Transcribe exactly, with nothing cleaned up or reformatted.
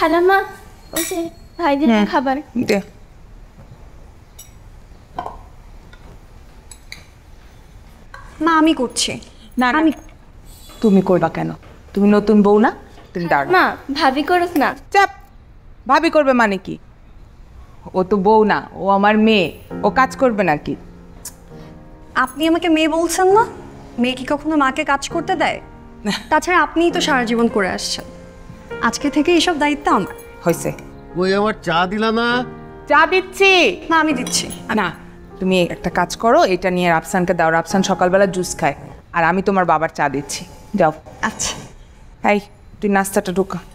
খালাম্মা ওই যে ভাইদের খাবার দে। মা আমি করছি। না আমি তুমি করবা কেন? তুমি নতুন বউ না, তুমি দাঁড়াও। মা ভাবি করুক না। চাপ। ভাবি করবে মানে কি? ও তো বউ না, ও আমার মেয়ে, ও কাজ করবে নাকি? আপনি আমাকে মেয়ে বলছেন না? মেয়ে কি কখনো মাকে কাজ করতে দেয়? তাছাড়া আপনিই তো সারা জীবন করে আসছেন, আজকে থেকে এইসব দায়িত্ব আমার। হয়েছে। ওই আমার চা দিলা না? চা দিচ্ছি। না আমি দিচ্ছি না, তুমি একটা কাজ করো, এটা নিয়ে রাফসানকে দাও। রাফসান সকালবেলা জুস খায়, আর আমি তোমার বাবার চা দিচ্ছি। যাও। আচ্ছা এই তুই নাস্তাটা ঢোকা।